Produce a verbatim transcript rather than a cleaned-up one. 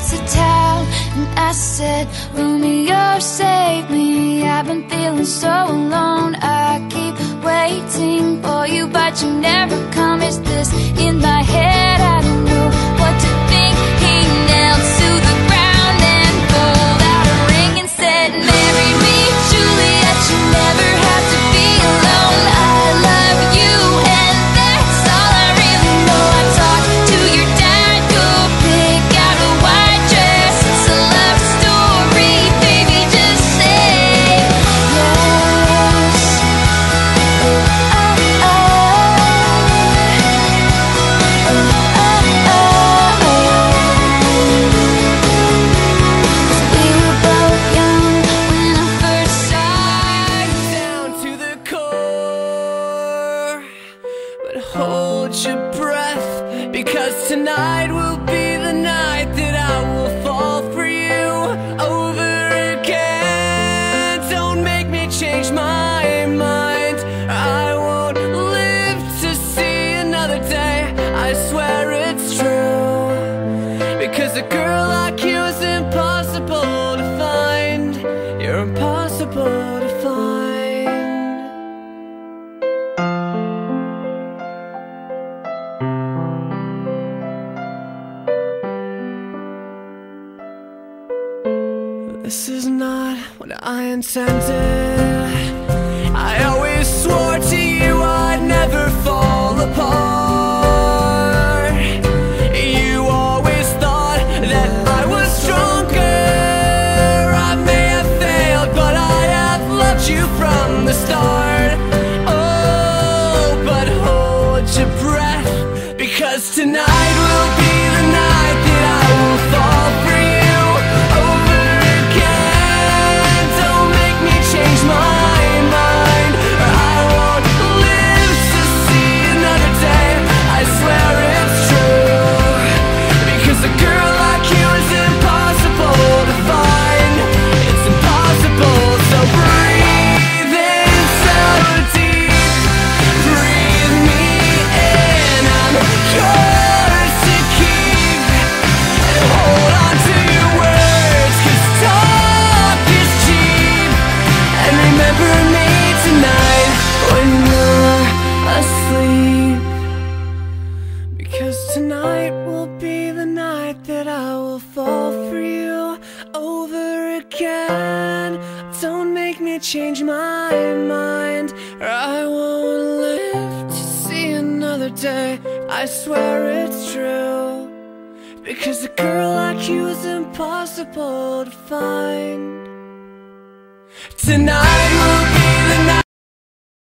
to town, and I said, Romeo, save me, I've been feeling so alone. I keep waiting for you, but you never come. Is this in my head? I don't know what to think. He knelt to the ground and pulled out a ring and said, marry me, Juliet, you never have to be alone. I love you, and that's all I really know. I talked to your dad, go pick out a white dress. It's a love story, baby, just say yes. Oh, oh, oh. Oh, oh, oh. 'Cause we were both young when I first saw you. Down to the core, but hold your breath, because tonight will be the night that I will fall for you over again. Don't make me change my mind. I won't live to see another day. I swear it's true, because a girl like you is impossible to find. You're impossible to find. This is not what I intended. I always swore to you I'd never fall apart. You always thought that I was stronger. I may have failed, but I have loved you from the start. Oh, but hold your breath, because tonight will be the night that I will fall for you over again. Don't make me change my mind, or I won't live to see another day. I swear it's true, because a girl like you is impossible to find. It's impossible, so breathe in so deep. Breathe me in, I'm yours to keep. And hold on to your words, 'cause talk is cheap. And remember me tonight when you're asleep, because tonight will be the night that I will fall for you over again. Don't make me change my mind, or I won't live to see another day. I swear it's true, because a girl like you is impossible to find. Tonight